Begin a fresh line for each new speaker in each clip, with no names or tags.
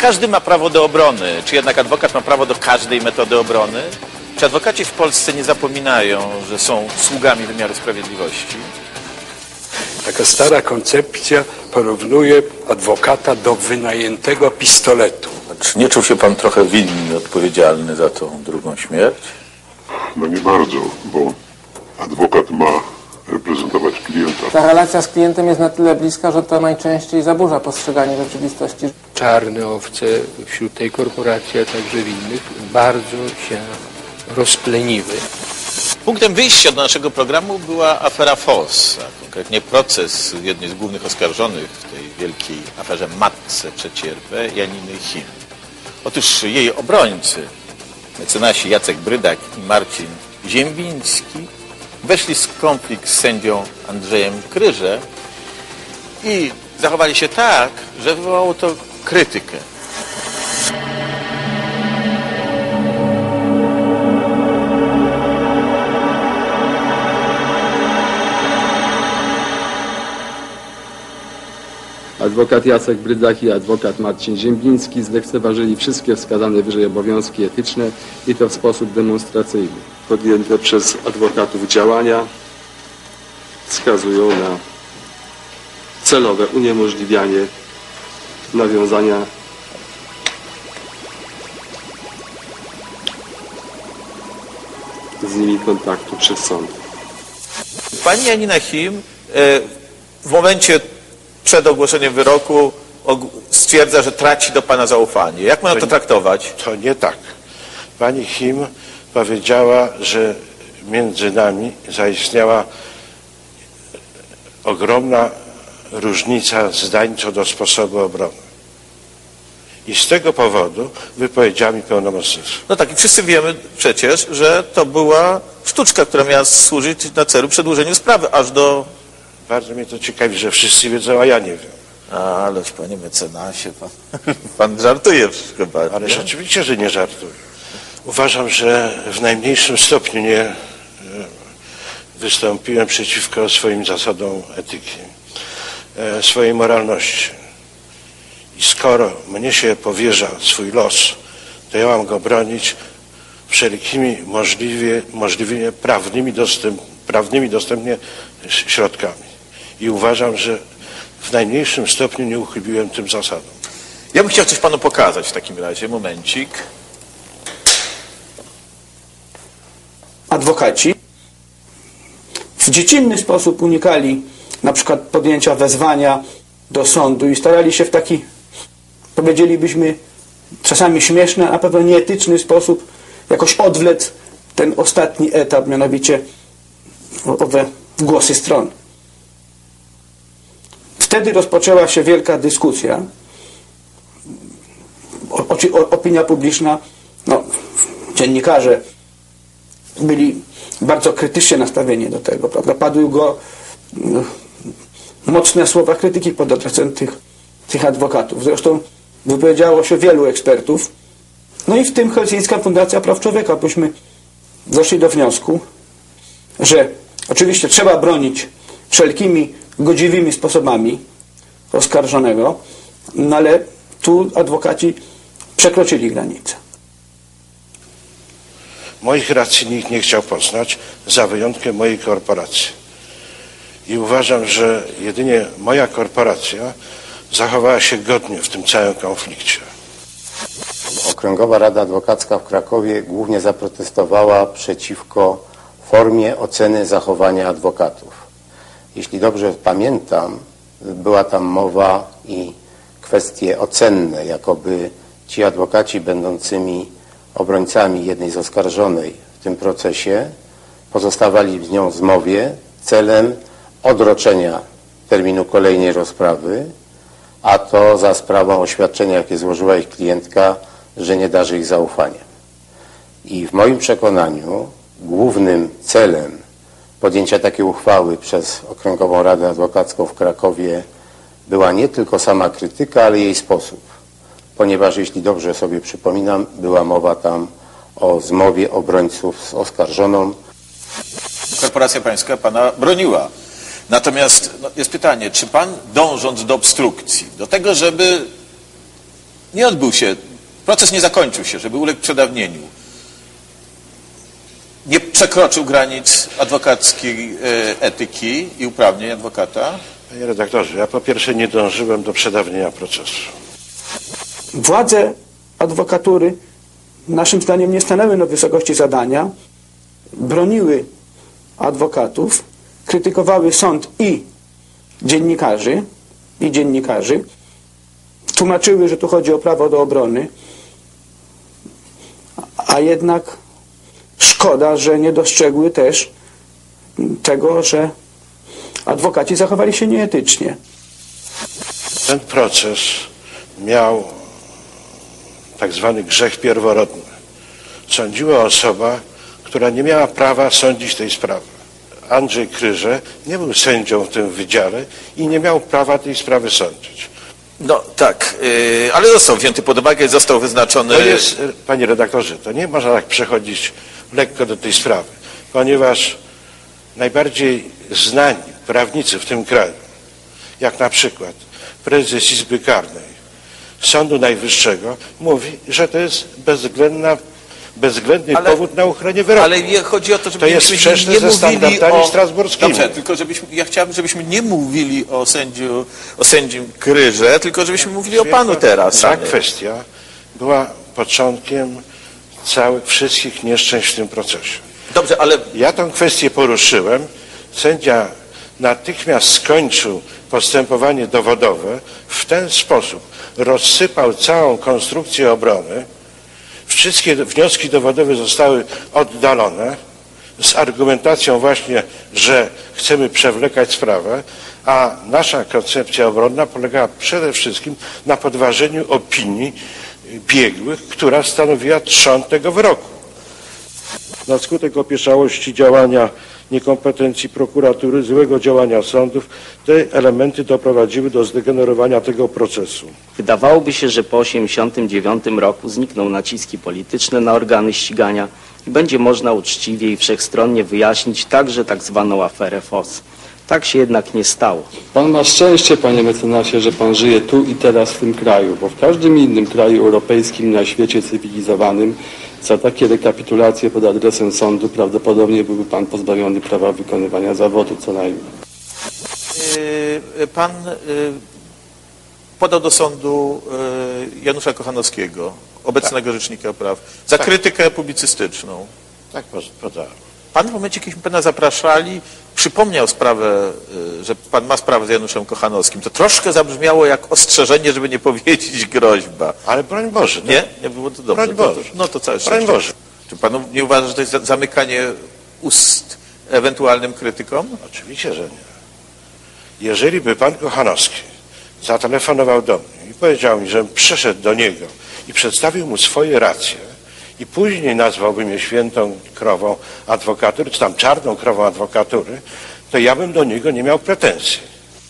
każdy ma prawo do obrony. Czy jednak adwokat ma prawo do każdej metody obrony? Czy adwokaci w Polsce nie zapominają, że są sługami wymiaru sprawiedliwości?
Taka stara koncepcja porównuje adwokata do wynajętego pistoletu.
Czy nie czuł się pan trochę winny, odpowiedzialny za tą drugą śmierć?
No nie bardzo, bo adwokat ma reprezentować klienta.
Ta relacja z klientem jest na tyle bliska, że to najczęściej zaburza postrzeganie rzeczywistości.
Czarne owce wśród tej korporacji, a także w innych, bardzo się rozpleniły.
Punktem wyjścia do naszego programu była afera FOS, a konkretnie proces jednej z głównych oskarżonych w tej wielkiej aferze matce Przecierpę, Janiny Chim. Otóż jej obrońcy, mecenasi Jacek Brydak i Marcin Ziembiński, weszli w konflikt z sędzią Andrzejem Kryże i zachowali się tak, że wywołało to krytykę.
Adwokat Jacek Brydak i adwokat Marcin Ziembiński zlekceważyli wszystkie wskazane wyżej obowiązki etyczne i to w sposób demonstracyjny. Podjęte przez adwokatów działania wskazują na celowe uniemożliwianie nawiązania z nimi kontaktu przez sąd.
Pani Janina Chim w momencie przed ogłoszeniem wyroku stwierdza, że traci do pana zaufanie. Jak można to traktować?
To nie tak. Pani Chim powiedziała, że między nami zaistniała ogromna różnica zdań co do sposobu obrony. I z tego powodu wypowiedziała mi pełnomocnictwo.
No tak, i wszyscy wiemy przecież, że to była sztuczka, która miała służyć na celu przedłużeniu sprawy, aż do...
Bardzo mnie to ciekawi, że wszyscy wiedzą, a ja nie wiem.
Ależ panie mecenasie, pan żartuje chyba.
Ależ oczywiście, że nie żartuję. Uważam, że w najmniejszym stopniu nie wystąpiłem przeciwko swoim zasadom etyki, swojej moralności. I skoro mnie się powierza swój los, to ja mam go bronić wszelkimi możliwie prawnymi dostępnie środkami. I uważam, że w najmniejszym stopniu nie uchybiłem tym zasadom.
Ja bym chciał coś panu pokazać w takim razie, momencik.
Adwokaci w dziecinny sposób unikali na przykład podjęcia wezwania do sądu i starali się w taki, powiedzielibyśmy, czasami śmieszny, a na pewno nieetyczny sposób jakoś odwlec ten ostatni etap, mianowicie owe głosy stron. Wtedy rozpoczęła się wielka dyskusja. Opinia publiczna, dziennikarze byli bardzo krytycznie nastawieni do tego, prawda? Padły mocne słowa krytyki pod adresem tych adwokatów. Zresztą wypowiedziało się wielu ekspertów. No i w tym Helsińska Fundacja Praw Człowieka, byśmy doszli do wniosku, że oczywiście trzeba bronić wszelkimi godziwymi sposobami oskarżonego, no ale tu adwokaci przekroczyli granicę.
Moich racji nikt nie chciał poznać, za wyjątkiem mojej korporacji. I uważam, że jedynie moja korporacja zachowała się godnie w tym całym konflikcie.
Okręgowa Rada Adwokacka w Krakowie głównie zaprotestowała przeciwko formie oceny zachowania adwokatów. Jeśli dobrze pamiętam, była tam mowa i kwestie ocenne, jakoby ci adwokaci będącymi obrońcami jednej z oskarżonej w tym procesie pozostawali z nią w zmowie celem odroczenia terminu kolejnej rozprawy, a to za sprawą oświadczenia, jakie złożyła ich klientka, że nie darzy ich zaufania. I w moim przekonaniu głównym celem podjęcia takiej uchwały przez Okręgową Radę Adwokacką w Krakowie była nie tylko sama krytyka, ale jej sposób. Ponieważ, jeśli dobrze sobie przypominam, była mowa tam o zmowie obrońców z oskarżoną.
Korporacja pańska pana broniła. Natomiast jest pytanie, czy pan, dążąc do obstrukcji, do tego, żeby nie odbył się, proces nie zakończył się, żeby uległ przedawnieniu. Nie przekroczył granic adwokackiej etyki i uprawnień adwokata?
Panie redaktorze, ja po pierwsze nie dążyłem do przedawnienia procesu.
Władze adwokatury naszym zdaniem nie stanęły na wysokości zadania, broniły adwokatów, krytykowały sąd i dziennikarzy, tłumaczyły, że tu chodzi o prawo do obrony, a jednak szkoda, że nie dostrzegły też tego, że adwokaci zachowali się nieetycznie.
Ten proces miał tak zwany grzech pierworodny. Sądziła osoba, która nie miała prawa sądzić tej sprawy. Andrzej Kryże nie był sędzią w tym wydziale i nie miał prawa tej sprawy sądzić.
No tak, ale został wzięty pod uwagę, został wyznaczony...
To jest, panie redaktorze, to nie można tak przechodzić lekko do tej sprawy, ponieważ najbardziej znani prawnicy w tym kraju, jak na przykład prezes Izby Karnej Sądu Najwyższego, mówi, że to jest bezwzględny powód na uchylenie wyroku.
Ale chodzi o to, żeby
to jest sprzeczne ze standardami strasburskimi.
Dobrze, tylko ja chciałbym, żebyśmy nie mówili o sędzim Kryże, tylko żebyśmy mówili o panu teraz.
Ta kwestia była początkiem wszystkich nieszczęść w tym procesie.
Dobrze, ale...
Ja tę kwestię poruszyłem. Sędzia natychmiast skończył postępowanie dowodowe. W ten sposób rozsypał całą konstrukcję obrony. Wszystkie wnioski dowodowe zostały oddalone z argumentacją właśnie, że chcemy przewlekać sprawę, a nasza koncepcja obronna polegała przede wszystkim na podważeniu opinii biegłych, która stanowiła trzon tego wyroku.
Na skutek opieszałości działania, niekompetencji prokuratury, złego działania sądów, te elementy doprowadziły do zdegenerowania tego procesu.
Wydawałoby się, że po 1989 roku znikną naciski polityczne na organy ścigania i będzie można uczciwie i wszechstronnie wyjaśnić także tak zwaną aferę FOS. Tak się jednak nie stało.
Pan ma szczęście, panie mecenasie, że pan żyje tu i teraz w tym kraju, bo w każdym innym kraju europejskim na świecie cywilizowanym za takie rekapitulacje pod adresem sądu prawdopodobnie byłby pan pozbawiony prawa wykonywania zawodu co najmniej.
Pan podał do sądu Janusza Kochanowskiego, obecnego rzecznika praw, za krytykę publicystyczną.
Tak, podałem.
Pan w momencie, kiedy pana zapraszali, przypomniał sprawę, że pan ma sprawę z Januszem Kochanowskim. To troszkę zabrzmiało jak ostrzeżenie, żeby nie powiedzieć groźba.
Ale broń Boże.
Nie? Nie było to dobrze.
Broń Boże.
No to całe
Broń Boże.
Czy pan nie uważa, że to jest zamykanie ust ewentualnym krytykom?
Oczywiście, że nie. Jeżeli by pan Kochanowski zatelefonował do mnie i powiedział mi, żebym przyszedł do niego i przedstawił mu swoje racje i później nazwałby mnie świętą krową adwokatury, czy tam czarną krową adwokatury, to ja bym do niego nie miał pretensji.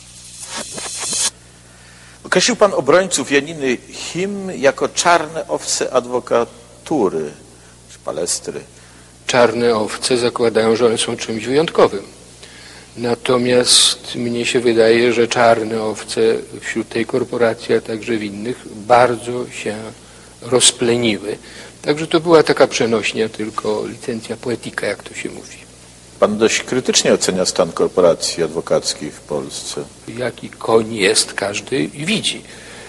Określił pan obrońców Janiny Him jako czarne owce adwokatury, czy palestry.
Czarne owce zakładają, że one są czymś wyjątkowym. Natomiast mnie się wydaje, że czarne owce wśród tej korporacji, a także w innych, bardzo się rozpleniły. Także to była taka przenośnia, tylko licencja poetyka, jak to się mówi.
Pan dość krytycznie ocenia stan korporacji adwokackich w Polsce.
Jaki koń jest, każdy widzi.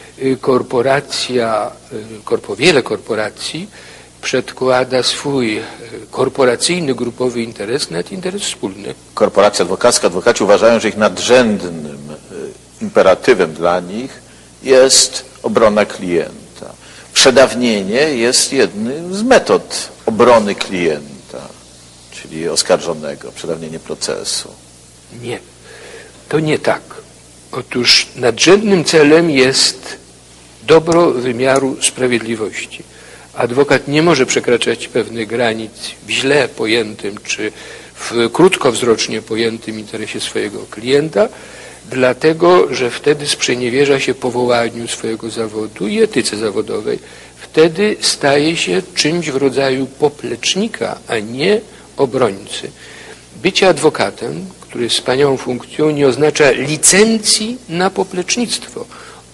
Wiele korporacji przedkłada swój korporacyjny, grupowy interes nad interes wspólny.
Korporacja adwokacka, adwokaci uważają, że ich nadrzędnym imperatywem dla nich jest obrona klienta. Przedawnienie jest jednym z metod obrony klienta, czyli oskarżonego, przedawnienie procesu.
Nie, to nie tak. Otóż nadrzędnym celem jest dobro wymiaru sprawiedliwości. Adwokat nie może przekraczać pewnych granic w źle pojętym czy w krótkowzrocznie pojętym interesie swojego klienta, dlatego że wtedy sprzeniewierza się powołaniu swojego zawodu i etyce zawodowej. Wtedy staje się czymś w rodzaju poplecznika, a nie obrońcy. Bycie adwokatem, który jest wspaniałą funkcją, nie oznacza licencji na poplecznictwo.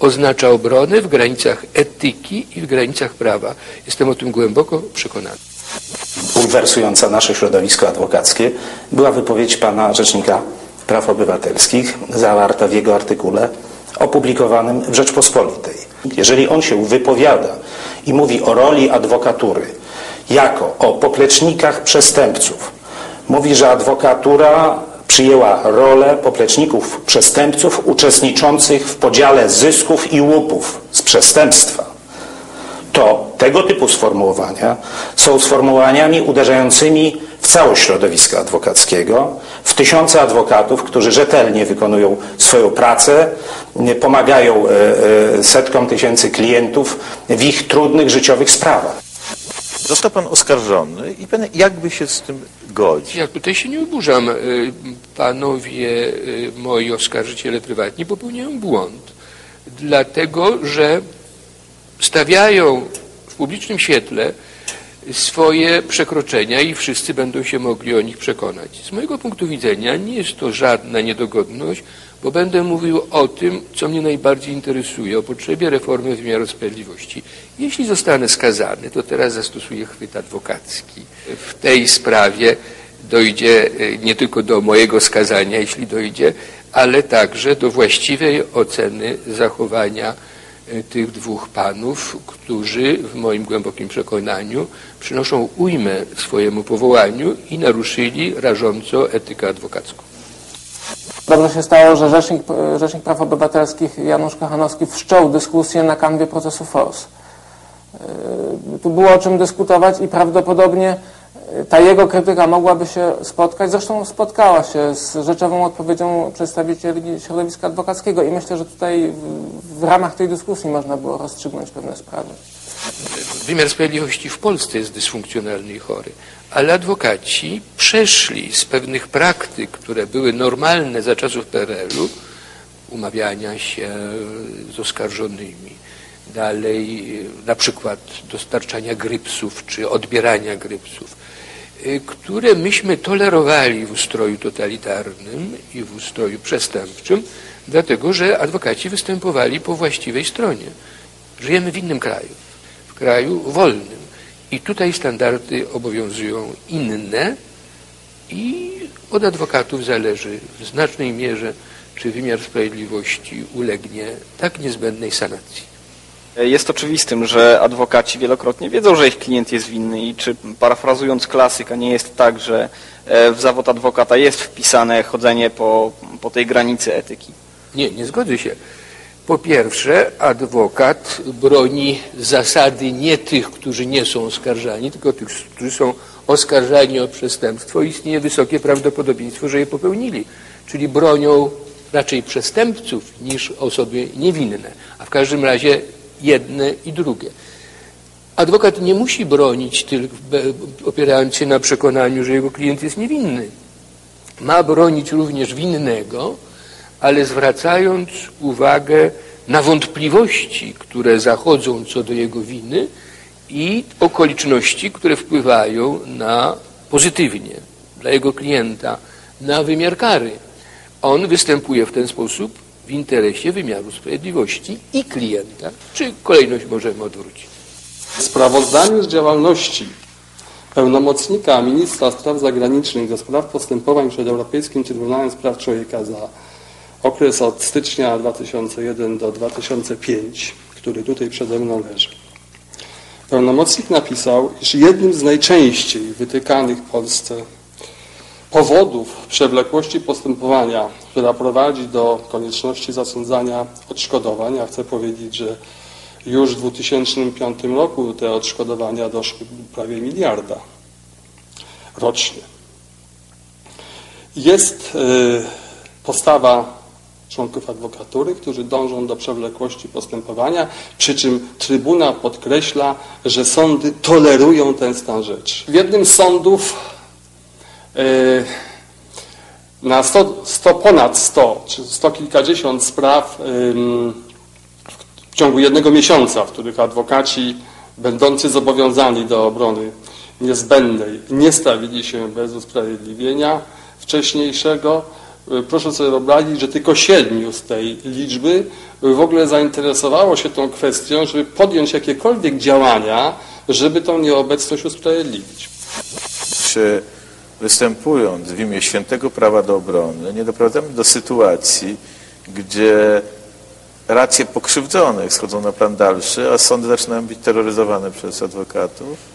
oznacza obronę w granicach etyki i w granicach prawa. Jestem o tym głęboko przekonany.
Bulwersująca nasze środowisko adwokackie była wypowiedź pana Rzecznika Praw Obywatelskich zawarta w jego artykule opublikowanym w Rzeczpospolitej. Jeżeli on się wypowiada i mówi o roli adwokatury jako o poplecznikach przestępców, mówi, że adwokatura przyjęła rolę popleczników przestępców uczestniczących w podziale zysków i łupów z przestępstwa, to tego typu sformułowania są sformułowaniami uderzającymi w całość środowiska adwokackiego, w tysiące adwokatów, którzy rzetelnie wykonują swoją pracę, pomagają setkom tysięcy klientów w ich trudnych życiowych sprawach.
Został pan oskarżony i pan jakby się z tym godzi?
Ja tutaj się nie oburzam. Panowie moi oskarżyciele prywatni popełniają błąd, dlatego że stawiają w publicznym świetle swoje przekroczenia i wszyscy będą się mogli o nich przekonać. Z mojego punktu widzenia nie jest to żadna niedogodność, bo będę mówił o tym, co mnie najbardziej interesuje, o potrzebie reformy wymiaru sprawiedliwości. Jeśli zostanę skazany, to teraz zastosuję chwyt adwokacki. W tej sprawie dojdzie nie tylko do mojego skazania, jeśli dojdzie, ale także do właściwej oceny zachowania tych dwóch panów, którzy w moim głębokim przekonaniu przynoszą ujmę swojemu powołaniu i naruszyli rażąco etykę adwokacką.
Dobrze się stało, że Rzecznik Praw Obywatelskich Janusz Kochanowski wszczął dyskusję na kanwie procesu FOS. Tu było o czym dyskutować i prawdopodobnie ta jego krytyka mogłaby się spotkać, zresztą spotkała się z rzeczową odpowiedzią przedstawicieli środowiska adwokackiego i myślę, że tutaj w ramach tej dyskusji można było rozstrzygnąć pewne sprawy.
Wymiar sprawiedliwości w Polsce jest dysfunkcjonalny i chory, ale adwokaci przeszli z pewnych praktyk, które były normalne za czasów PRL-u, umawiania się z oskarżonymi, dalej na przykład dostarczania grypsów czy odbierania grypsów, które myśmy tolerowali w ustroju totalitarnym i w ustroju przestępczym, dlatego że adwokaci występowali po właściwej stronie. Żyjemy w innym kraju, w kraju wolnym i tutaj standardy obowiązują inne i od adwokatów zależy w znacznej mierze, czy wymiar sprawiedliwości ulegnie tak niezbędnej sanacji.
Jest oczywistym, że adwokaci wielokrotnie wiedzą, że ich klient jest winny i czy, parafrazując klasyka, nie jest tak, że w zawód adwokata jest wpisane chodzenie po tej granicy etyki?
Nie zgodzę się. Po pierwsze, adwokat broni zasady nie tych, którzy nie są oskarżani, tylko tych, którzy są oskarżani o przestępstwo. Istnieje wysokie prawdopodobieństwo, że je popełnili. Czyli bronią raczej przestępców niż osoby niewinne. A w każdym razie jedne i drugie. Adwokat nie musi bronić tylko opierając się na przekonaniu, że jego klient jest niewinny. Ma bronić również winnego, ale zwracając uwagę na wątpliwości, które zachodzą co do jego winy i okoliczności, które wpływają na pozytywnie dla jego klienta na wymiar kary. On występuje w ten sposób w interesie wymiaru sprawiedliwości i klienta. Czy kolejność możemy odwrócić?
W sprawozdaniu z działalności pełnomocnika ministra spraw zagranicznych do spraw postępowań przed Europejskim Trybunałem Praw Człowieka za okres od stycznia 2001 do 2005, który tutaj przede mną leży. Pełnomocnik napisał, iż jednym z najczęściej wytykanych w Polsce powodów przewlekłości postępowania, która prowadzi do konieczności zasądzania odszkodowań, ja chcę powiedzieć, że już w 2005 roku te odszkodowania doszły prawie miliarda rocznie. Jest postawa członków adwokatury, którzy dążą do przewlekłości postępowania, przy czym Trybunał podkreśla, że sądy tolerują ten stan rzeczy. W jednym z sądów na ponad 100 czy 100 kilkadziesiąt spraw w ciągu jednego miesiąca, w których adwokaci będący zobowiązani do obrony niezbędnej nie stawili się bez usprawiedliwienia wcześniejszego, proszę sobie wyobrazić, że tylko 7 z tej liczby w ogóle zainteresowało się tą kwestią, żeby podjąć jakiekolwiek działania, żeby tą nieobecność usprawiedliwić.
Czy występując w imię świętego prawa do obrony, nie doprowadzamy do sytuacji, gdzie racje pokrzywdzonych schodzą na plan dalszy, a sądy zaczynają być terroryzowane przez adwokatów?